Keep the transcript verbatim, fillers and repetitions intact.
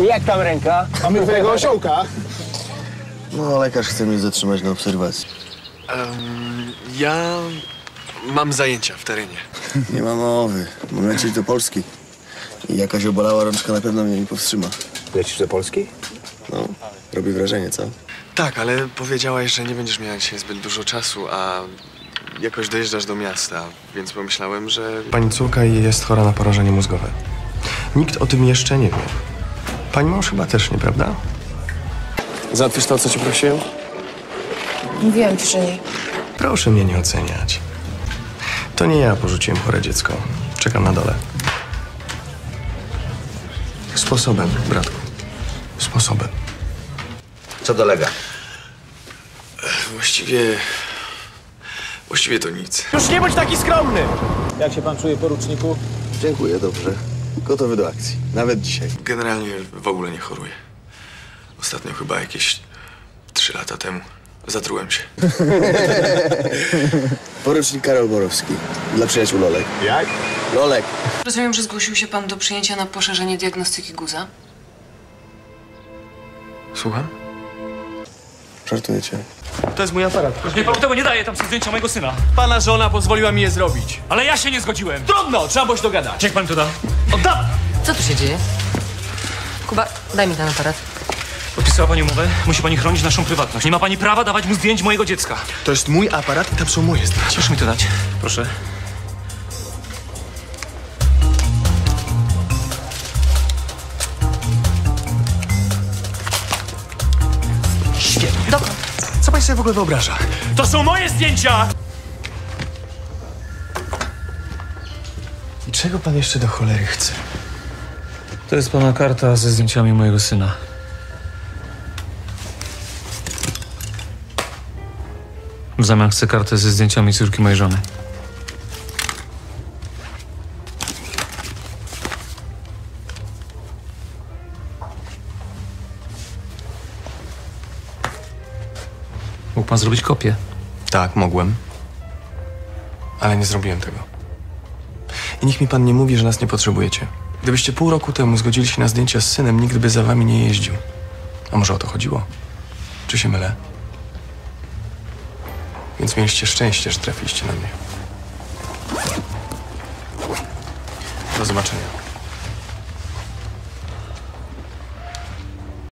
Jak tam ręka? Mamy twojego osiołka. No, lekarz chce mnie zatrzymać na obserwacji. Um, ja mam zajęcia w terenie. Nie ma mowy. Mam lecieć do Polski. I jakaś obolała rączka na pewno mnie nie powstrzyma. Lecisz do Polski? No, robi wrażenie, co? Tak, ale powiedziałaś, że nie będziesz miała dzisiaj zbyt dużo czasu, a jakoś dojeżdżasz do miasta, więc pomyślałem, że... Pani córka jest chora na porażenie mózgowe. Nikt o tym jeszcze nie wie. Pani mąż chyba też nie, prawda? Załatwisz to, o co cię prosiłem? Mówiłam ci, że nie. Proszę mnie nie oceniać. To nie ja porzuciłem chore dziecko. Czekam na dole. Sposobem, bratku. Sposobem. Co dolega? Właściwie... Właściwie to nic. Już nie bądź taki skromny! Jak się pan czuje, poruczniku? Dziękuję, dobrze. Gotowy do akcji. Nawet dzisiaj. Generalnie w ogóle nie choruję. Ostatnio chyba jakieś trzy lata temu zatrułem się. Porucznik Karol Borowski. Dla przyjaciół Lolek. Jak? Lolek. Rozumiem, że zgłosił się pan do przyjęcia na poszerzenie diagnostyki guza? Słucham? Żartujecie? To jest mój aparat. Nie, pan tego nie daje, tam są zdjęcia mojego syna. Pana żona pozwoliła mi je zrobić. Ale ja się nie zgodziłem. Trudno, trzeba było się dogadać. Niech pan to da. Oddam! Co tu się dzieje? Kuba, daj mi ten aparat. Podpisała pani umowę. Musi pani chronić naszą prywatność. Nie ma pani prawa dawać mu zdjęć mojego dziecka. To jest mój aparat i tam są moje zdjęcia. Proszę mi to dać. Proszę. Świetnie. Dokąd? Co pani sobie w ogóle wyobraża? To są moje zdjęcia! I czego pan jeszcze do cholery chce? To jest pana karta ze zdjęciami mojego syna. W zamian chcę kartę ze zdjęciami córki mojej żony. Mógł pan zrobić kopię. Tak, mogłem. Ale nie zrobiłem tego. I niech mi pan nie mówi, że nas nie potrzebujecie. Gdybyście pół roku temu zgodzili się na zdjęcia z synem, nikt by za wami nie jeździł. A może o to chodziło? Czy się mylę? Więc mieliście szczęście, że trafiliście na mnie. Do zobaczenia.